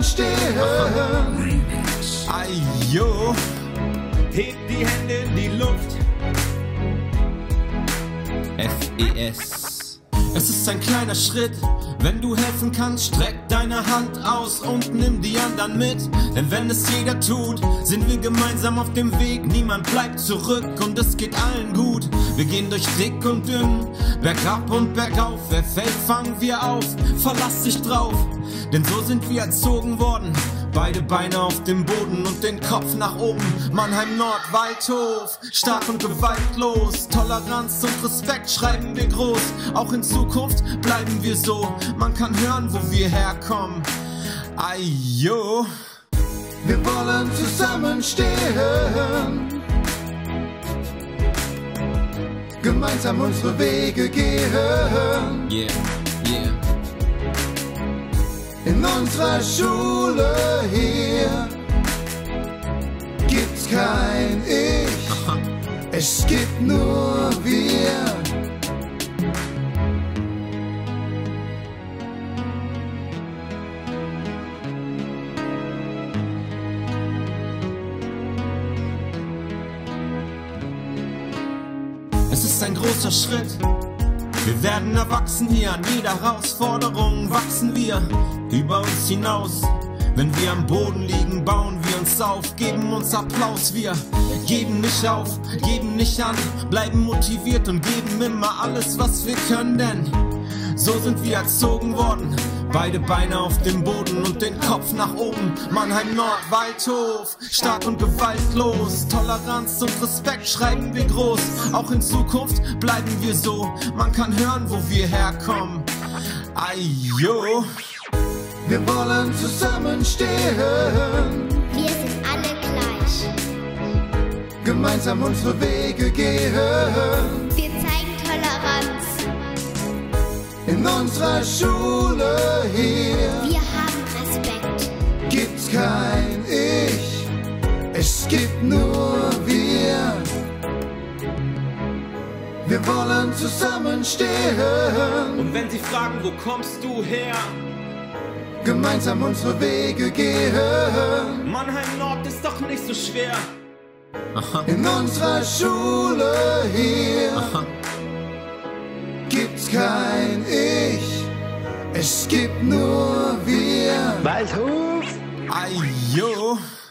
stehen. Ayo, heb die Hände in die Luft. FES. Es ist ein kleiner Schritt, wenn du helfen kannst, streck deine Hand aus und nimm die anderen mit. Denn wenn es jeder tut, sind wir gemeinsam auf dem Weg. Niemand bleibt zurück und es geht allen gut. Wir gehen durch dick und dünn, bergab und bergauf. Wer fällt, fangen wir auf, verlass dich drauf. Denn so sind wir erzogen worden. Beide Beine auf dem Boden und den Kopf nach oben. Mannheim Nord, Waldhof, stark und gewaltlos. Toleranz und Respekt schreiben wir groß. Auch in Zukunft bleiben wir so. Man kann hören, wo wir herkommen. Ayo. Wir wollen zusammenstehen, gemeinsam unsere Wege gehen. Yeah, yeah. In unserer Schule hier gibt's kein Ich, es gibt nur wir. Es ist ein großer Schritt. Wir werden erwachsen hier, an jeder Herausforderung wachsen wir über uns hinaus. Wenn wir am Boden liegen, bauen wir uns auf, geben uns Applaus. Wir geben nicht auf, geben nicht an, bleiben motiviert und geben immer alles, was wir können. Denn so sind wir erzogen worden. Beide Beine auf dem Boden und den Kopf nach oben. Mannheim Nord, Waldhof, stark und gewaltlos. Toleranz und Respekt schreiben wir groß. Auch in Zukunft bleiben wir so. Man kann hören, wo wir herkommen. Ayo. Wir wollen zusammenstehen, Wir sind alle gleich. gemeinsam unsere Wege gehen. Wir zeigen Toleranz. In unserer Schule hier Wir haben Respekt. gibt's kein Ich, es gibt nur wir. Wir wollen zusammenstehen, Und wenn sie fragen, wo kommst du her? gemeinsam unsere Wege gehen. Mannheim Nord ist doch nicht so schwer. In unserer Schule hier gibt's kein Ich, es gibt nur wir. Waldhof! Ayo.